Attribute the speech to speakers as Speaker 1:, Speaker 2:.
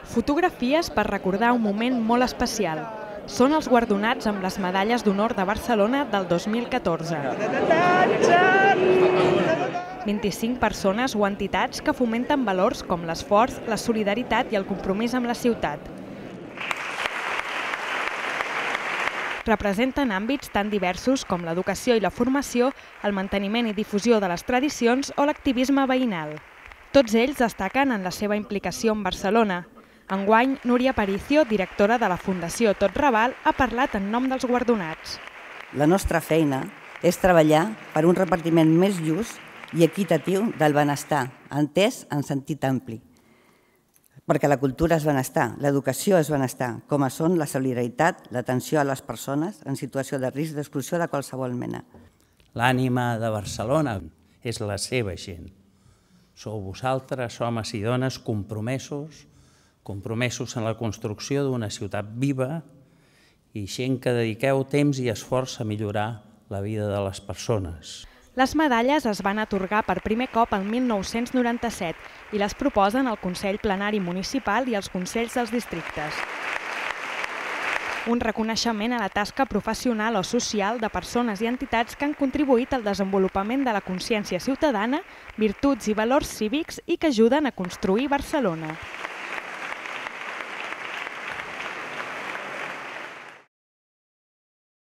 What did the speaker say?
Speaker 1: Fotografies per recordar un moment molt especial. Són els guardonats amb les medalles d'honor de Barcelona del 2014. 25 persones o entitats que fomenten valors com l'esforç, la solidaritat i el compromís amb la ciutat. Representen àmbits tan diversos com l'educació i la formació, el manteniment i difusió de les tradicions o l'activisme veïnal. Tots ells destaquen en la seva implicació en Barcelona. Enguany, Núria Aparicio, directora de la Fundació Tot Raval, ha parlat en nom dels guardonats.
Speaker 2: La nostra feina és treballar per un repartiment més just i equitatiu del benestar, entès en sentit ampli. Perquè la cultura és benestar, l'educació és benestar, com són la solidaritat, l'atenció a les persones en situació de risc d'exclusió de qualsevol mena.
Speaker 3: L'ànima de Barcelona és la seva gent. Sou vosaltres, homes i dones, compromesos en la construcció d'una ciutat viva i gent que dediqueu temps i esforç a millorar la vida de les persones.
Speaker 1: Les medalles es van atorgar per primer cop el 1997 i les proposen el Consell Plenari Municipal i els Consells dels Districtes. Un reconeixement a la tasca professional o social de persones i entitats que han contribuït al desenvolupament de la consciència ciutadana, virtuts i valors cívics i que ajuden a construir Barcelona.